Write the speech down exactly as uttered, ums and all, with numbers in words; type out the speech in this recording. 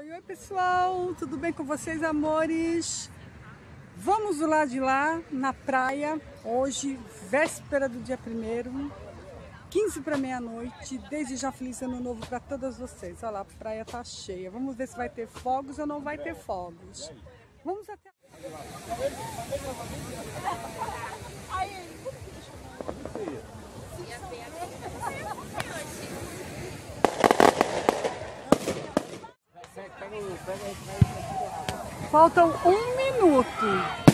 oi, oi pessoal, tudo bem com vocês, amores? Vamos do lado de lá, na praia, hoje, véspera do dia primeiro, quinze para meia-noite. Desde já feliz ano novo para todas vocês. Olha lá, a praia tá cheia. Vamos ver se vai ter fogos ou não vai ter fogos. Vamos até... Faltam um minuto.